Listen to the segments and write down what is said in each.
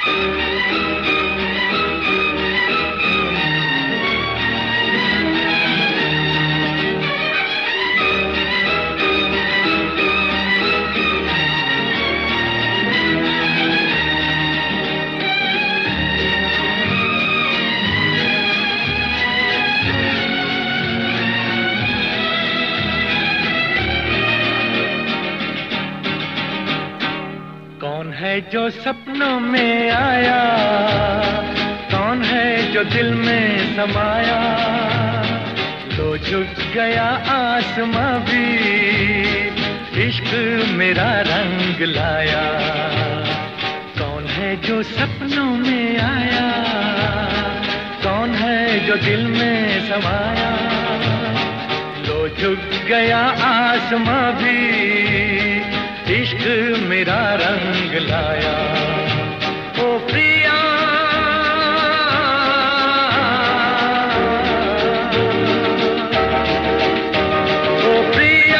कौन है जो सपनों में आया, कौन है जो दिल में समाया, तो झुक गया आसमां भी इश्क मेरा रंग लाया। कौन है जो सपनों में आया, कौन है जो दिल में समाया, तो झुक गया आसमां भी इश्क मेरा रंग लाया। ओ प्रिया ओ प्रिया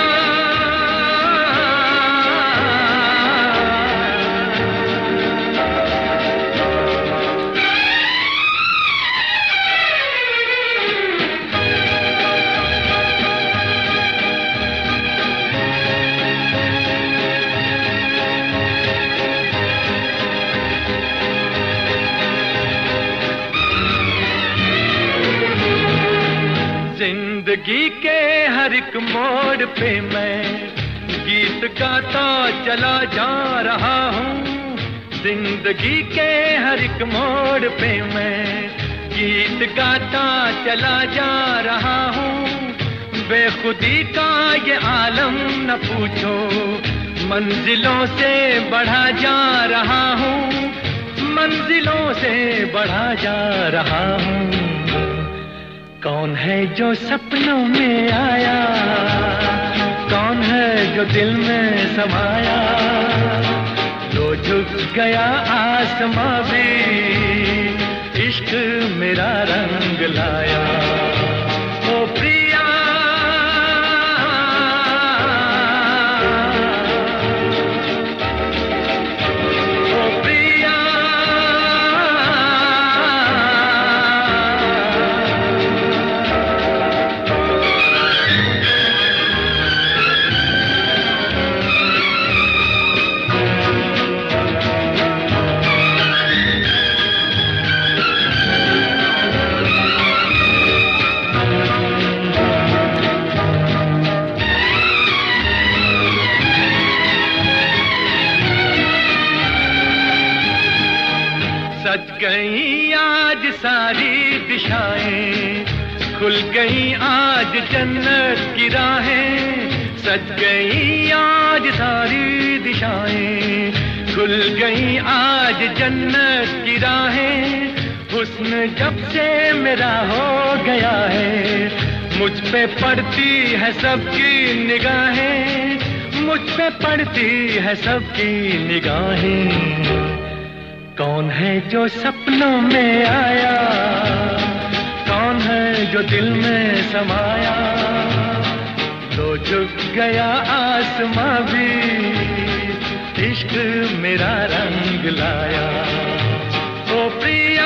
जिंदगी के हर एक मोड़ पे मैं गीत गाता चला जा रहा हूँ। जिंदगी के हर एक मोड़ पे मैं गीत गाता चला जा रहा हूँ। बेखुदी का ये आलम न पूछो, मंजिलों से बढ़ा जा रहा हूँ, मंजिलों से बढ़ा जा रहा हूँ। कौन है जो सपनों में आया, कौन है जो दिल में समाया, तो झुक गया आसमां भी इश्क मेरा रंग लाया। ओ प्रिया सज गई आज सारी दिशाएं, खुल गई आज जन्नत की राहें। सज गई आज सारी दिशाएं, खुल गई आज जन्नत की राहें। हुस्न जब से मेरा हो गया है, मुझ पे पड़ती है सबकी निगाहें, मुझ पे पड़ती है सबकी निगाहें। कौन है जो सपनों में आया, कौन है जो दिल में समाया, तो झुक गया आसमां भी इश्क मेरा रंग लाया। ओ प्रिया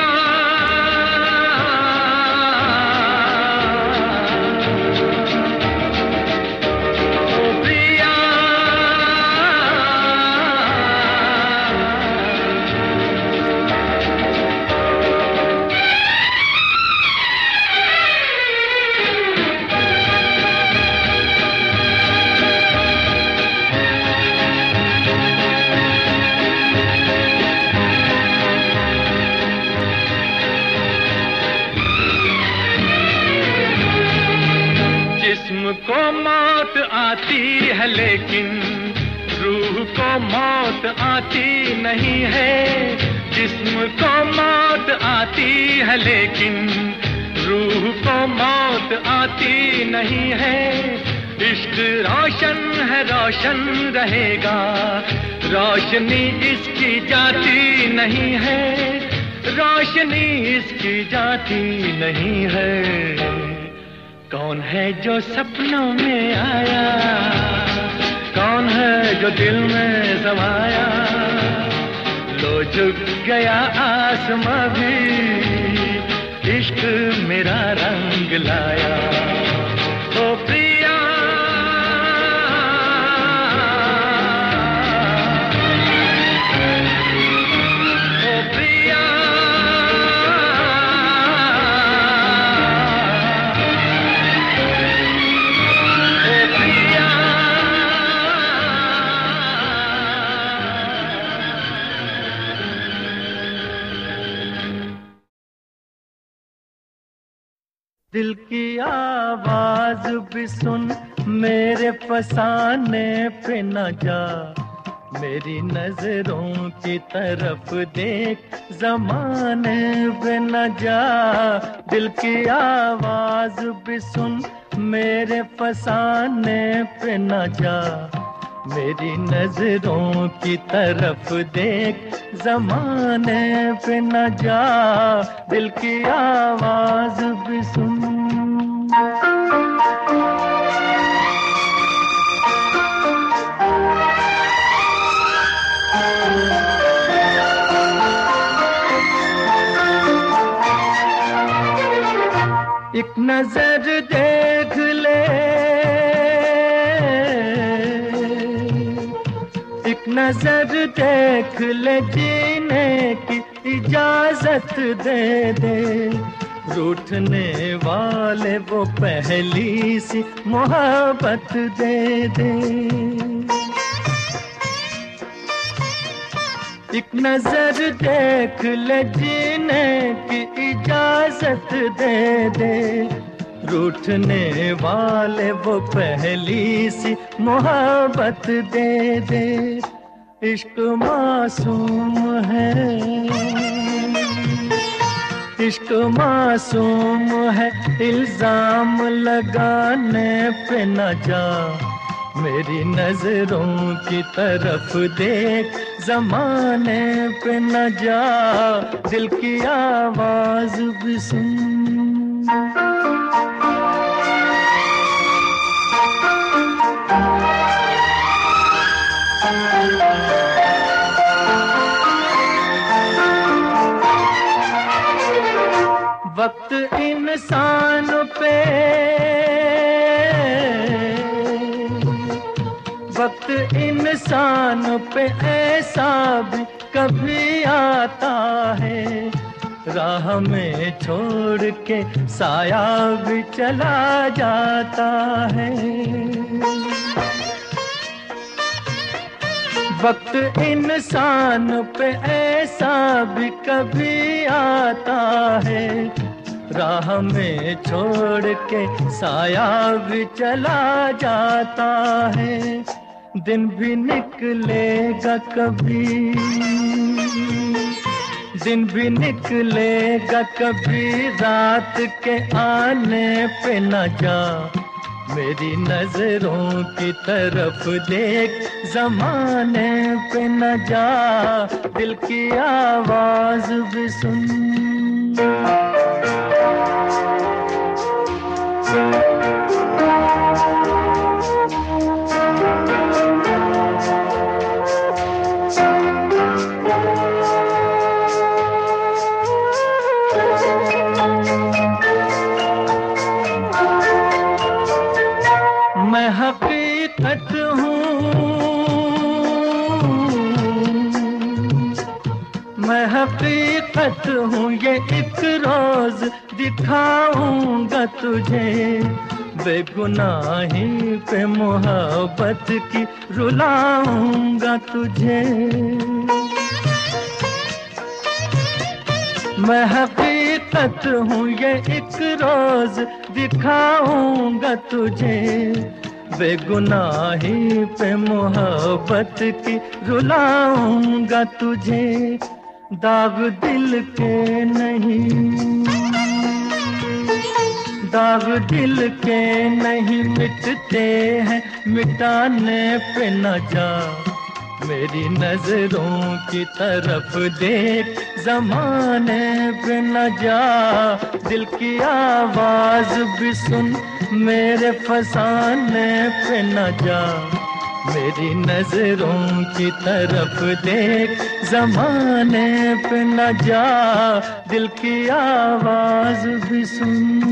जिस्म को मौत आती है लेकिन रूह को मौत आती नहीं है। जिस्म को मौत आती है लेकिन रूह को मौत आती नहीं है। इश्क रोशन है रोशन रहेगा, रोशनी इसकी जाती नहीं है, रोशनी इसकी जाती नहीं है। कौन है जो सपनों में आया, कौन है जो दिल में समाया, तो झुक गया आसमां भी, इश्क मेरा रंग लाया। ओ प्रिया दिल की आवाज भी सुन, मेरे फसाने पे न जा, मेरी नजरों की तरफ देख, ज़माने पे न जा। दिल की आवाज भी सुन, मेरे फसाने पे न जा, मेरी नजरों की तरफ देख, ज़माने पे न जा। दिल की आवाज भी सुन। एक नजर देख ले, एक नजर देख ले, जीने की इजाजत दे दे। रूठने वाले वो पहली सी मोहब्बत दे दे। एक नजर देख ले, जीने की इजाजत दे दे। रूठने वाले वो पहली सी मोहब्बत दे दे। इश्क मासूम है, इश्क मासूम है, इल्जाम लगाने पे न जा, मेरी नजरों की तरफ देख, ज़माने पे न जा। दिल की आवाज भी सुन। वक्त इंसान पे, वक्त इंसान पे ऐसा भी कभी आता है, राह में छोड़ के साया भी चला जाता है। वक्त इंसान पे ऐसा भी कभी आता है, राह में छोड़ के साया भी चला जाता है। दिन भी निकलेगा कभी, दिन भी निकलेगा कभी, रात के आने पे न जा, मेरी नजरों की तरफ देख, ज़माने पे न जा। दिल की आवाज भी सुन। मैं हकीकत हूँ, मैं हकीकत हूँ, ये एक रोज दिखाऊंगा तुझे, बेगुनाही पे मोहब्बत की रुलाऊंगा तुझे। मैं हकीकत हूँ, ये एक रोज दिखाऊंगा तुझे, बेगुनाही पे मोहब्बत की रुलाऊंगा तुझे। दाग दिल के नहीं, दाग दिल के नहीं मिटते हैं, मिटाने पे न जा, मेरी नजरों की तरफ देख, ज़माने पे न जा। दिल की आवाज भी सुन, मेरे फसाने पे न जा, मेरी नजरों की तरफ देख, जमाने पे न जा, दिल की आवाज भी सुन।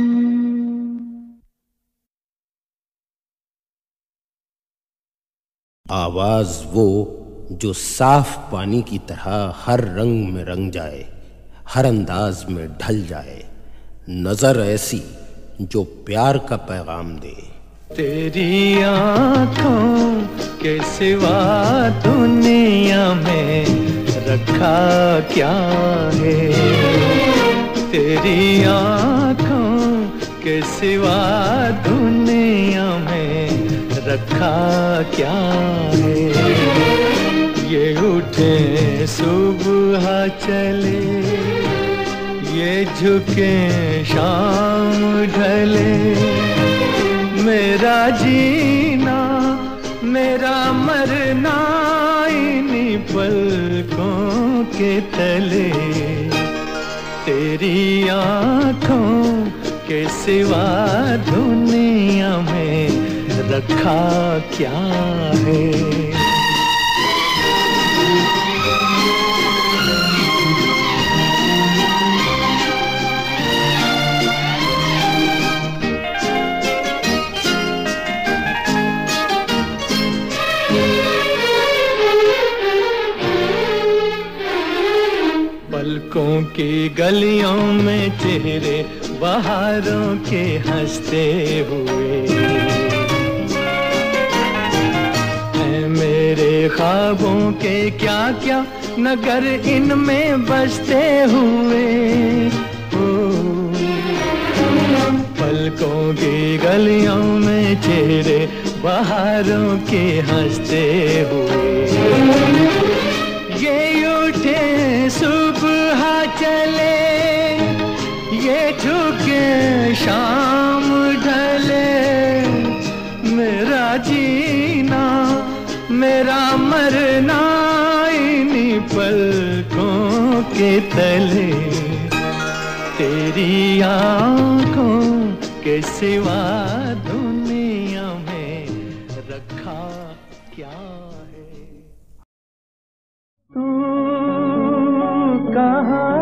आवाज वो जो साफ पानी की तरह हर रंग में रंग जाए, हर अंदाज में ढल जाए। नजर ऐसी जो प्यार का पैगाम दे। तेरी आँखों के सिवा दुनिया में रखा क्या है, तेरी आँखों के सिवा दुनिया में रखा क्या है। ये उठे सुबह चले, ये झुके शाम ढले, मेरा जीना मेरा मरना इन्हीं पलकों के तले। तेरी आँखों के सिवा दुनिया में रखा क्या है। पलकों की गलियों में चेहरे बहारों के हंसते हुए हैं, मेरे ख्वाबों के क्या क्या नगर इनमें बसते हुए। पलकों की गलियों में चेहरे बहारों के हंसते हुए, ये उठे सुबह चले, ये झुके शाम ढले, मेरा जीना मेरा मरना इन्हीं पलकों के तले। तेरी आँखों के सिवा दुनिया में रखा क्या है। तू कहाँ,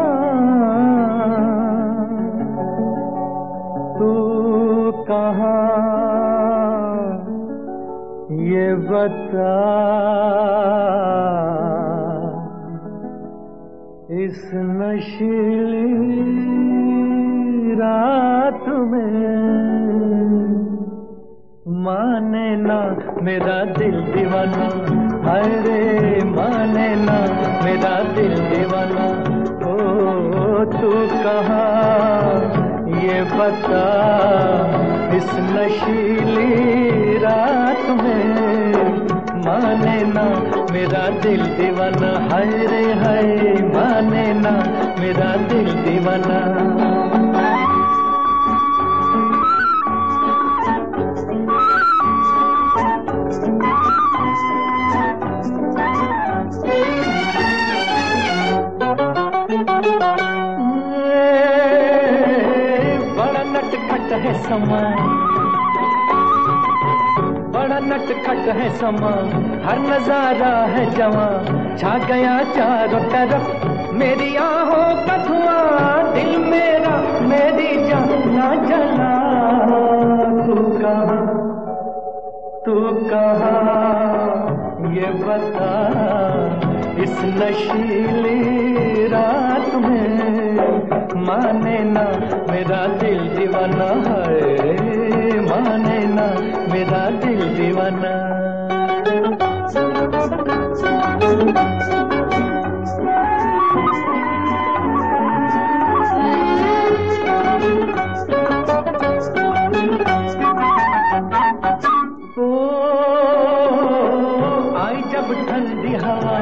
तू कहाँ, ये बता, इस नशीली रात में माने ना मेरा दिल दीवाना, हाय रे माने ना मेरा दिल दीवाना। ओ तू कहाँ ये बता, इस नशीली रात में माने ना मेरा दिल दीवाना, हाय रे हाय माने ना मेरा दिल दीवाना। बड़ा नटखट है समा, बड़ा नटखट है समा, हर नजारा है जवां, छा गया चारों तरफ मेरी आहों का धुआं, दिल मेरा मेरी जान ना जला। तू कहाँ, तू कहाँ ये बता, इस नशीली रात में माने ना मेरा दिल दीवाना, है माने ना मेरा दिल दीवाना। ठंडी हवा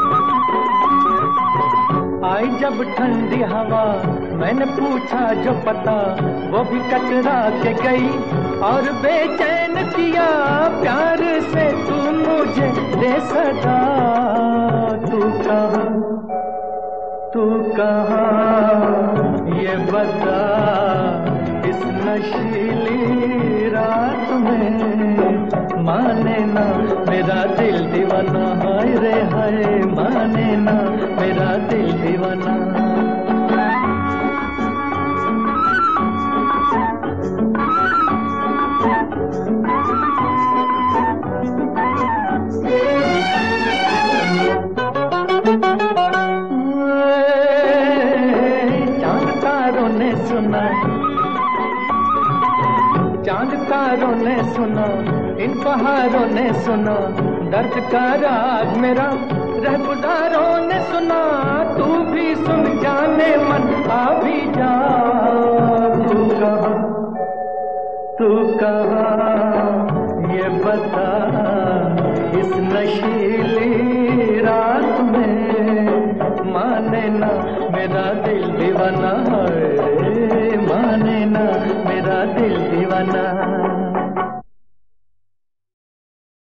आई, जब ठंडी हवा मैंने पूछा जो पता, वो भी कचरा के गई और बेचैन किया प्यार से तू मुझे दे सका। तू कहाँ, तू कहाँ ये बता, इस नशीली रात में माने ना मेरा दिल दीवाना, हाय रे हाय माने ना मेरा दिल दीवाना। चांद तारों ने सुना, इन पहाड़ों ने सुना, दर्द का राग मेरा रहगुजारों ने सुना। तू भी सुन जाने मन आ भी जा। तू कहाँ ये बता इस नशीली रात में, माने ना मेरा दिल दीवाना है, माने ना मेरा दिल दीवाना।